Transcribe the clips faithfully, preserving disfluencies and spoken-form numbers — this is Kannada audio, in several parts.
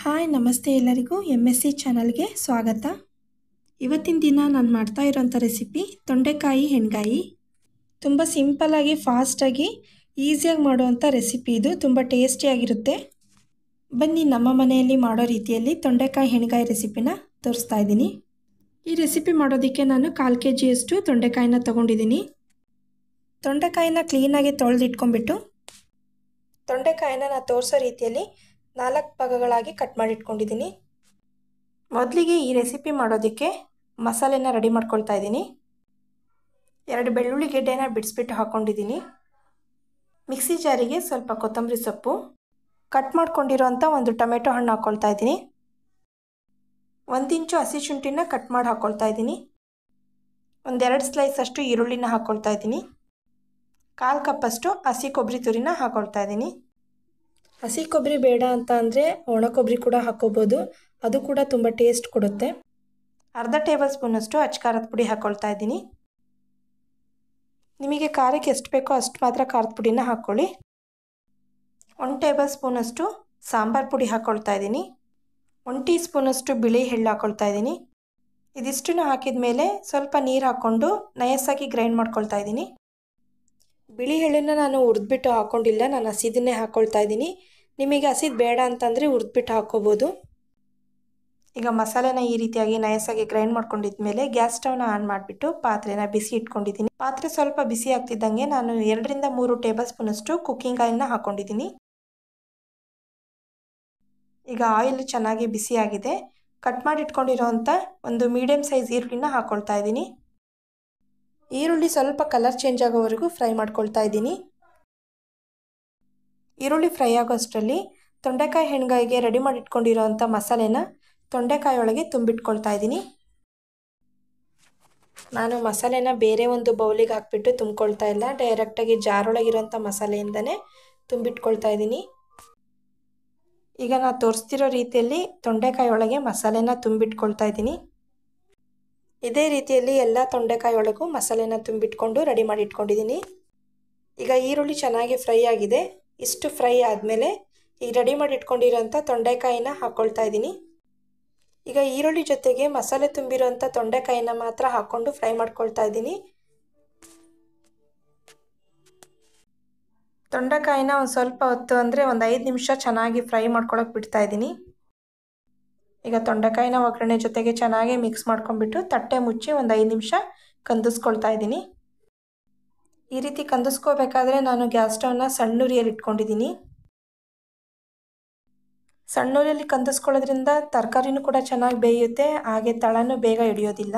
ಹಾಯ್ ನಮಸ್ತೆ ಎಲ್ಲರಿಗೂ ಎಮ್ ಎಸ್ ಸಿ ಚಾನಲ್ಗೆ ಸ್ವಾಗತ. ಇವತ್ತಿನ ದಿನ ನಾನು ಮಾಡ್ತಾ ಇರೋಂಥ ರೆಸಿಪಿ ತೊಂಡೆಕಾಯಿ ಹೆಣ್ಗಾಯಿ. ತುಂಬ ಸಿಂಪಲ್ಲಾಗಿ ಫಾಸ್ಟಾಗಿ ಈಸಿಯಾಗಿ ಮಾಡುವಂಥ ರೆಸಿಪಿ ಇದು. ತುಂಬ ಟೇಸ್ಟಿಯಾಗಿರುತ್ತೆ. ಬನ್ನಿ ನಮ್ಮ ಮನೆಯಲ್ಲಿ ಮಾಡೋ ರೀತಿಯಲ್ಲಿ ತೊಂಡೆಕಾಯಿ ಹೆಣ್ಗಾಯಿ ರೆಸಿಪಿನ ತೋರಿಸ್ತಾ ಇದ್ದೀನಿ. ಈ ರೆಸಿಪಿ ಮಾಡೋದಕ್ಕೆ ನಾನು ಕಾಲು ಕೆ ಜಿಯಷ್ಟು ತೊಂಡೆಕಾಯಿನ ತೊಗೊಂಡಿದ್ದೀನಿ. ತೊಂಡೆಕಾಯಿನ ಕ್ಲೀನಾಗಿ ತೊಳೆದಿಟ್ಕೊಂಡ್ಬಿಟ್ಟು ತೊಂಡೆಕಾಯಿನ ನಾನು ತೋರಿಸೋ ರೀತಿಯಲ್ಲಿ ನಾಲ್ಕು ಭಾಗಗಳಾಗಿ ಕಟ್ ಮಾಡಿ ಇಟ್ಕೊಂಡಿದ್ದೀನಿ. ಮೊದಲಿಗೆ ಈ ರೆಸಿಪಿ ಮಾಡೋದಕ್ಕೆ ಮಸಾಲೆನ ರೆಡಿ ಮಾಡ್ಕೊಳ್ತಾ ಇದ್ದೀನಿ. ಎರಡು ಬೆಳ್ಳುಳ್ಳಿ ಗೆಡ್ಡೆನ ಬಿಡಿಸ್ಬಿಟ್ಟು ಹಾಕ್ಕೊಂಡಿದ್ದೀನಿ. ಮಿಕ್ಸಿ ಜಾರಿಗೆ ಸ್ವಲ್ಪ ಕೊತ್ತಂಬರಿ ಸೊಪ್ಪು, ಕಟ್ ಮಾಡ್ಕೊಂಡಿರೋಂಥ ಒಂದು ಟೊಮೆಟೊ ಹಣ್ಣು ಹಾಕ್ಕೊಳ್ತಾ ಇದ್ದೀನಿ. ಒಂದು ಇಂಚು ಹಸಿ ಶುಂಠಿನ ಕಟ್ ಮಾಡಿ ಹಾಕ್ಕೊಳ್ತಾ ಇದ್ದೀನಿ. ಒಂದೆರಡು ಸ್ಲೈಸ್ ಅಷ್ಟು ಈರುಳ್ಳಿನ ಹಾಕ್ಕೊಳ್ತಾ ಇದ್ದೀನಿ. ಕಾಲು ಕಪ್ಪಷ್ಟು ಹಸಿ ಕೊಬ್ಬರಿ ತುರಿನ ಹಾಕ್ಕೊಳ್ತಾ ಇದ್ದೀನಿ. ಹಸಿ ಕೊಬ್ಬರಿ ಬೇಡ ಅಂತ ಅಂದರೆ ಒಣ ಕೊಬ್ಬರಿ ಕೂಡ ಹಾಕ್ಕೋಬೋದು, ಅದು ಕೂಡ ತುಂಬ ಟೇಸ್ಟ್ ಕೊಡುತ್ತೆ. ಅರ್ಧ ಟೇಬಲ್ ಸ್ಪೂನಷ್ಟು ಅಚ್ಚಕಾರದ ಪುಡಿ ಹಾಕ್ಕೊಳ್ತಾ ಇದ್ದೀನಿ. ನಿಮಗೆ ಖಾರಕ್ಕೆ ಎಷ್ಟು ಬೇಕೋ ಅಷ್ಟು ಮಾತ್ರ ಖಾರದ ಪುಡಿನ ಹಾಕ್ಕೊಳ್ಳಿ. ಒಂದು ಟೇಬಲ್ ಸ್ಪೂನಷ್ಟು ಸಾಂಬಾರು ಪುಡಿ ಹಾಕ್ಕೊಳ್ತಾ ಇದ್ದೀನಿ. ಒಂದು ಟೀ ಸ್ಪೂನಷ್ಟು ಬಿಳಿ ಎಳ್ಳು ಹಾಕ್ಕೊಳ್ತಾ ಇದ್ದೀನಿ. ಇದಿಷ್ಟನ್ನು ಹಾಕಿದ ಮೇಲೆ ಸ್ವಲ್ಪ ನೀರು ಹಾಕ್ಕೊಂಡು ನಯಸ್ಸಾಗಿ ಗ್ರೈಂಡ್ ಮಾಡ್ಕೊಳ್ತಾ ಇದ್ದೀನಿ. ಬಿಳಿ ಎಳ್ಳನ್ನು ನಾನು ಹುರಿದ್ಬಿಟ್ಟು ಹಾಕ್ಕೊಂಡಿಲ್ಲ, ನಾನು ಹಸಿದನ್ನೇ ಹಾಕ್ಕೊಳ್ತಾ ಇದ್ದೀನಿ. ನಿಮಗೆ ಹಸಿದು ಬೇಡ ಅಂತಂದರೆ ಹುರಿದ್ಬಿಟ್ಟು ಹಾಕ್ಕೋಬೋದು. ಈಗ ಮಸಾಲೆನ ಈ ರೀತಿಯಾಗಿ ನಯಸ್ಸಾಗಿ ಗ್ರೈಂಡ್ ಮಾಡ್ಕೊಂಡಿದ್ಮೇಲೆ ಗ್ಯಾಸ್ ಸ್ಟವ್ನ ಆನ್ ಮಾಡಿಬಿಟ್ಟು ಪಾತ್ರೆನ ಬಿಸಿ ಇಟ್ಕೊಂಡಿದ್ದೀನಿ. ಪಾತ್ರೆ ಸ್ವಲ್ಪ ಬಿಸಿ ಆಗ್ತಿದ್ದಂಗೆ ನಾನು ಎರಡರಿಂದ ಮೂರು ಟೇಬಲ್ ಸ್ಪೂನಷ್ಟು ಕುಕ್ಕಿಂಗ್ ಆಯಿಲ್ನ ಹಾಕ್ಕೊಂಡಿದ್ದೀನಿ. ಈಗ ಆಯಿಲ್ ಚೆನ್ನಾಗಿ ಬಿಸಿ ಆಗಿದೆ. ಕಟ್ ಮಾಡಿ ಇಟ್ಕೊಂಡಿರೋವಂಥ ಒಂದು ಮೀಡಿಯಮ್ ಸೈಜ್ ಈರುಳ್ಳಿನ ಹಾಕ್ಕೊಳ್ತಾ ಇದ್ದೀನಿ. ಈರುಳ್ಳಿ ಸ್ವಲ್ಪ ಕಲರ್ ಚೇಂಜ್ ಆಗೋವರೆಗೂ ಫ್ರೈ ಮಾಡ್ಕೊಳ್ತಾ ಇದ್ದೀನಿ. ಈರುಳ್ಳಿ ಫ್ರೈ ಆಗೋ ಅಷ್ಟರಲ್ಲಿ ತೊಂಡೆಕಾಯಿ ಹೆಣ್ಗಾಯಿಗೆ ರೆಡಿ ಮಾಡಿ ಇಟ್ಕೊಂಡಿರೋವಂಥ ಮಸಾಲೆನ ತೊಂಡೆಕಾಯಿ ಒಳಗೆ ತುಂಬಿಟ್ಕೊಳ್ತಾ ಇದ್ದೀನಿ. ನಾನು ಮಸಾಲೆನ ಬೇರೆ ಒಂದು ಬೌಲಿಗೆ ಹಾಕ್ಬಿಟ್ಟು ತುಂಬಿಕೊಳ್ತಾ ಇಲ್ಲ, ಡೈರೆಕ್ಟಾಗಿ ಜಾರೊಳಗಿರೋಂಥ ಮಸಾಲೆಯಿಂದನೇ ತುಂಬಿಟ್ಕೊಳ್ತಾ ಇದ್ದೀನಿ. ಈಗ ನಾನು ತೋರಿಸ್ತಿರೋ ರೀತಿಯಲ್ಲಿ ತೊಂಡೆಕಾಯಿ ಒಳಗೆ ಮಸಾಲೆನ ತುಂಬಿಟ್ಕೊಳ್ತಾ ಇದ್ದೀನಿ. ಇದೇ ರೀತಿಯಲ್ಲಿ ಎಲ್ಲ ತೊಂಡೆಕಾಯಿ ಒಳಗೂ ಮಸಾಲೆನ ತುಂಬಿಟ್ಕೊಂಡು ರೆಡಿ ಮಾಡಿ ಇಟ್ಕೊಂಡಿದ್ದೀನಿ. ಈಗ ಈರುಳ್ಳಿ ಚೆನ್ನಾಗಿ ಫ್ರೈ ಆಗಿದೆ. ಇಷ್ಟು ಫ್ರೈ ಆದಮೇಲೆ ಈಗ ರೆಡಿ ಮಾಡಿ ಇಟ್ಕೊಂಡಿರೋಂಥ ತೊಂಡೆಕಾಯಿನ ಹಾಕ್ಕೊಳ್ತಾ ಇದ್ದೀನಿ. ಈಗ ಈರುಳ್ಳಿ ಜೊತೆಗೆ ಮಸಾಲೆ ತುಂಬಿರೋಂಥ ತೊಂಡೆಕಾಯಿನ ಮಾತ್ರ ಹಾಕ್ಕೊಂಡು ಫ್ರೈ ಮಾಡ್ಕೊಳ್ತಾ ಇದ್ದೀನಿ. ತೊಂಡೆಕಾಯಿನ ಒಂದು ಸ್ವಲ್ಪ ಹೊತ್ತು ಅಂದರೆ ಒಂದು ಐದು ನಿಮಿಷ ಚೆನ್ನಾಗಿ ಫ್ರೈ ಮಾಡ್ಕೊಳಕ್ಕೆ ಬಿಡ್ತಾ ಇದ್ದೀನಿ. ಈಗ ತೊಂಡೆಕಾಯಿನ ಒಗ್ಗರಣೆ ಜೊತೆಗೆ ಚೆನ್ನಾಗಿ ಮಿಕ್ಸ್ ಮಾಡ್ಕೊಂಡ್ಬಿಟ್ಟು ತಟ್ಟೆ ಮುಚ್ಚಿ ಒಂದು ಐದು ನಿಮಿಷ ಕಂದಿಸ್ಕೊಳ್ತಾ ಇದ್ದೀನಿ. ಈ ರೀತಿ ಕಂದಿಸ್ಕೋಬೇಕಾದ್ರೆ ನಾನು ಗ್ಯಾಸ್ ಸ್ಟವ್ನ ಸಣ್ಣುರಿಯಲ್ಲಿ ಇಟ್ಕೊಂಡಿದ್ದೀನಿ. ಸಣ್ಣುರಿಯಲ್ಲಿ ಕಂದಿಸ್ಕೊಳ್ಳೋದ್ರಿಂದ ತರಕಾರಿನೂ ಕೂಡ ಚೆನ್ನಾಗಿ ಬೇಯುತ್ತೆ, ಹಾಗೆ ತಳನೂ ಬೇಗ ಹಿಡಿಯೋದಿಲ್ಲ.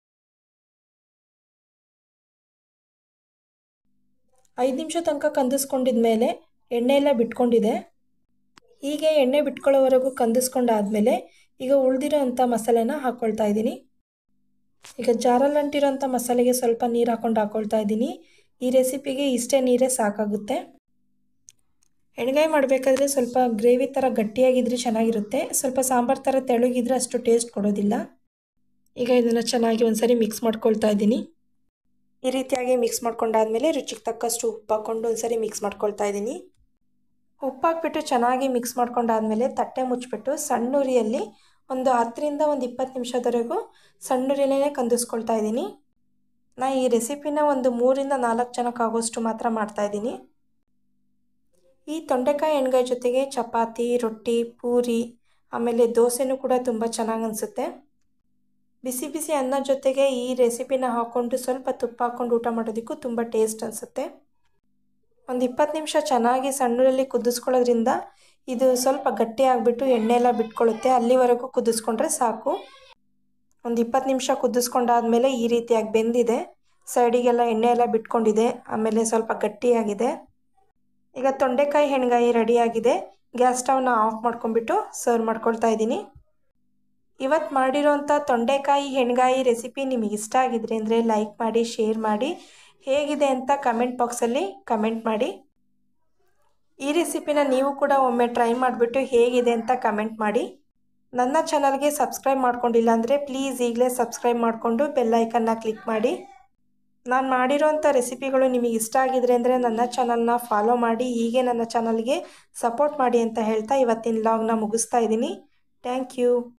ಐದು ನಿಮಿಷ ತನಕ ಕಂದಿಸ್ಕೊಂಡಿದ್ಮೇಲೆ ಎಣ್ಣೆ ಎಲ್ಲ ಬಿಟ್ಕೊಂಡಿದೆ. ಹೀಗೆ ಎಣ್ಣೆ ಬಿಟ್ಕೊಳ್ಳೋವರೆಗೂ ಕಂದಿಸ್ಕೊಂಡಾದ್ಮೇಲೆ ಈಗ ಉಳಿದಿರೋ ಅಂಥ ಮಸಾಲೆನ ಹಾಕ್ಕೊಳ್ತಾ ಇದ್ದೀನಿ. ಈಗ ಜಾರಲ್ಲಿ ಅಂಟಿರೋಂಥ ಮಸಾಲೆಗೆ ಸ್ವಲ್ಪ ನೀರು ಹಾಕ್ಕೊಂಡು ಹಾಕ್ಕೊಳ್ತಾ ಇದ್ದೀನಿ. ಈ ರೆಸಿಪಿಗೆ ಇಷ್ಟೇ ನೀರೇ ಸಾಕಾಗುತ್ತೆ. ಹೆಣ್ಗಾಯಿ ಮಾಡಬೇಕಾದ್ರೆ ಸ್ವಲ್ಪ ಗ್ರೇವಿ ಥರ ಗಟ್ಟಿಯಾಗಿದ್ದರೆ ಚೆನ್ನಾಗಿರುತ್ತೆ, ಸ್ವಲ್ಪ ಸಾಂಬಾರು ಥರ ತೆಳುಗಿದ್ರೆ ಅಷ್ಟು ಟೇಸ್ಟ್ ಕೊಡೋದಿಲ್ಲ. ಈಗ ಇದನ್ನು ಚೆನ್ನಾಗಿ ಒಂದ್ಸರಿ ಮಿಕ್ಸ್ ಮಾಡ್ಕೊಳ್ತಾ ಇದ್ದೀನಿ. ಈ ರೀತಿಯಾಗಿ ಮಿಕ್ಸ್ ಮಾಡ್ಕೊಂಡಾದ್ಮೇಲೆ ರುಚಿಗೆ ತಕ್ಕಷ್ಟು ಉಪ್ಪು ಹಾಕ್ಕೊಂಡು ಒಂದ್ಸರಿ ಮಿಕ್ಸ್ ಮಾಡ್ಕೊಳ್ತಾ ಇದ್ದೀನಿ. ಉಪ್ಪು ಹಾಕ್ಬಿಟ್ಟು ಚೆನ್ನಾಗಿ ಮಿಕ್ಸ್ ಮಾಡ್ಕೊಂಡಾದ್ಮೇಲೆ ತಟ್ಟೆ ಮುಚ್ಚಿಬಿಟ್ಟು ಸಣ್ಣುರಿಯಲ್ಲಿ ಒಂದು ಹತ್ತರಿಂದ ಒಂದು ಇಪ್ಪತ್ತು ನಿಮಿಷದವರೆಗೂ ಸಣ್ಣುರಿಯಲ್ಲೇ ಕಂದಿಸ್ಕೊಳ್ತಾ ಇದ್ದೀನಿ. ನಾನು ಈ ರೆಸಿಪಿನ ಒಂದು ಮೂರಿಂದ ನಾಲ್ಕು ಜನಕ್ಕೆ ಆಗೋಷ್ಟು ಮಾತ್ರ ಮಾಡ್ತಾಯಿದ್ದೀನಿ. ಈ ತೊಂಡೆಕಾಯಿ ಹೆಣ್ಗಾಯಿ ಜೊತೆಗೆ ಚಪಾತಿ, ರೊಟ್ಟಿ, ಪೂರಿ, ಆಮೇಲೆ ದೋಸೆನೂ ಕೂಡ ತುಂಬ ಚೆನ್ನಾಗಿ ಅನಿಸುತ್ತೆ. ಬಿಸಿ ಬಿಸಿ ಅನ್ನ ಜೊತೆಗೆ ಈ ರೆಸಿಪಿನ ಹಾಕ್ಕೊಂಡು ಸ್ವಲ್ಪ ತುಪ್ಪ ಹಾಕ್ಕೊಂಡು ಊಟ ಮಾಡೋದಕ್ಕೂ ತುಂಬ ಟೇಸ್ಟ್ ಅನಿಸುತ್ತೆ. ಒಂದು ಇಪ್ಪತ್ತು ನಿಮಿಷ ಚೆನ್ನಾಗಿ ಸಣ್ಣೂರಲ್ಲಿ ಕುದಿಸ್ಕೊಳ್ಳೋದ್ರಿಂದ ಇದು ಸ್ವಲ್ಪ ಗಟ್ಟಿ ಆಗಿಬಿಟ್ಟು ಎಣ್ಣೆ ಎಲ್ಲ ಬಿಟ್ಕೊಳ್ಳುತ್ತೆ. ಅಲ್ಲಿವರೆಗೂ ಕುದಿಸ್ಕೊಂಡ್ರೆ ಸಾಕು. ಒಂದು ಇಪ್ಪತ್ತು ನಿಮಿಷ ಕುದಿಸ್ಕೊಂಡಾದ್ಮೇಲೆ ಈ ರೀತಿಯಾಗಿ ಬೆಂದಿದೆ, ಸೈಡಿಗೆಲ್ಲ ಎಣ್ಣೆ ಎಲ್ಲ ಬಿಟ್ಕೊಂಡಿದೆ, ಆಮೇಲೆ ಸ್ವಲ್ಪ ಗಟ್ಟಿಯಾಗಿದೆ. ಈಗ ತೊಂಡೆಕಾಯಿ ಹೆಣ್ಗಾಯಿ ರೆಡಿಯಾಗಿದೆ. ಗ್ಯಾಸ್ ಸ್ಟವ್ನ ಆಫ್ ಮಾಡ್ಕೊಂಡ್ಬಿಟ್ಟು ಸರ್ವ್ ಮಾಡ್ಕೊಳ್ತಾ ಇದ್ದೀನಿ. ಇವತ್ತು ಮಾಡಿರೋಂಥ ತೊಂಡೆಕಾಯಿ ಹೆಣ್ಗಾಯಿ ರೆಸಿಪಿ ನಿಮಗೆ ಇಷ್ಟ ಆಗಿದ್ರೆ ಅಂದರೆ ಲೈಕ್ ಮಾಡಿ, ಶೇರ್ ಮಾಡಿ, ಹೇಗಿದೆ ಅಂತ ಕಮೆಂಟ್ ಬಾಕ್ಸಲ್ಲಿ ಕಮೆಂಟ್ ಮಾಡಿ. ಈ ರೆಸಿಪಿನ ನೀವು ಕೂಡ ಒಮ್ಮೆ ಟ್ರೈ ಮಾಡಿಬಿಟ್ಟು ಹೇಗಿದೆ ಅಂತ ಕಮೆಂಟ್ ಮಾಡಿ. ನನ್ನ ಚಾನಲ್ಗೆ ಸಬ್ಸ್ಕ್ರೈಬ್ ಮಾಡ್ಕೊಂಡಿಲ್ಲ ಅಂದರೆ ಪ್ಲೀಸ್ ಈಗಲೇ ಸಬ್ಸ್ಕ್ರೈಬ್ ಮಾಡಿಕೊಂಡು ಬೆಲ್ ಐಕನ್ನ ಕ್ಲಿಕ್ ಮಾಡಿ. ನಾನು ಮಾಡಿರೋಂಥ ರೆಸಿಪಿಗಳು ನಿಮಗೆ ಇಷ್ಟ ಆಗಿದ್ರೆ ಅಂದರೆ ನನ್ನ ಚಾನಲ್ನ ಫಾಲೋ ಮಾಡಿ, ಹೀಗೆ ನನ್ನ ಚಾನಲ್ಗೆ ಸಪೋರ್ಟ್ ಮಾಡಿ ಅಂತ ಹೇಳ್ತಾ ಇವತ್ತಿನ ವ್ಲಾಗ್ನ ಮುಗಿಸ್ತಾ ಇದ್ದೀನಿ. Thank you.